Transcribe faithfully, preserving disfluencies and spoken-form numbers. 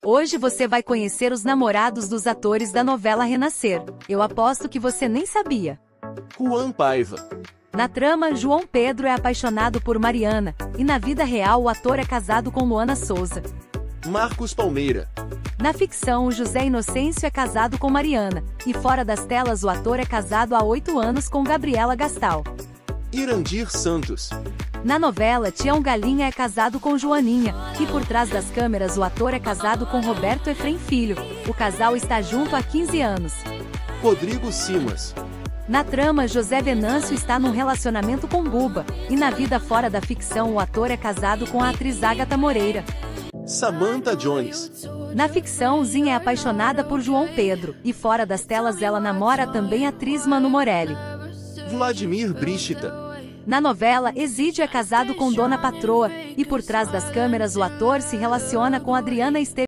Hoje você vai conhecer os namorados dos atores da novela Renascer. Eu aposto que você nem sabia. Juan Paiva. Na trama, João Pedro é apaixonado por Mariana, e na vida real o ator é casado com Luana Souza. Marcos Palmeira. Na ficção, o José Inocêncio é casado com Mariana, e fora das telas o ator é casado há oito anos com Gabriela Gastal. Irandir Santos. Na novela, Tião Galinha é casado com Joaninha, e por trás das câmeras o ator é casado com Roberto Efrem Filho. O casal está junto há quinze anos. Rodrigo Simas. Na trama, José Venâncio está num relacionamento com Buba, e na vida fora da ficção o ator é casado com a atriz Ágata Moreira. Samantha Jones. Na ficção, Zinha é apaixonada por João Pedro, e fora das telas ela namora também a atriz Manu Morelli. Vladimir Brichita. Na novela, Exídio é casado com Dona Patroa, e por trás das câmeras o ator se relaciona com Adriana Esteves.